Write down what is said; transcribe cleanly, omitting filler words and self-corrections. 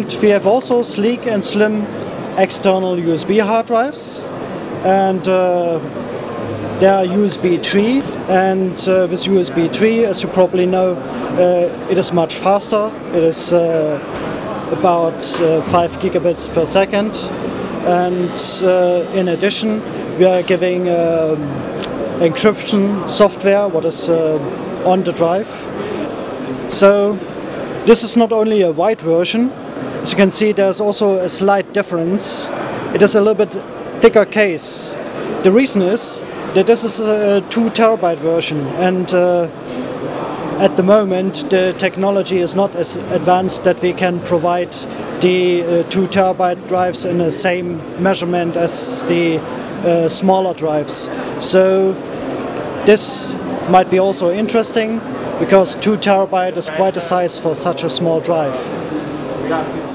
And we have also sleek and slim external USB hard drives, and they are USB 3, and with USB 3, as you probably know, it is much faster. It is about 5 gigabits per second, and in addition we are giving encryption software what is on the drive. So this is not only a white version. As you can see, there's also a slight difference. It is a little bit thicker case. The reason is that this is a 2 terabyte version, and at the moment the technology is not as advanced that we can provide the 2 terabyte drives in the same measurement as the smaller drives. So this might be also interesting, because 2 terabyte is quite a size for such a small drive.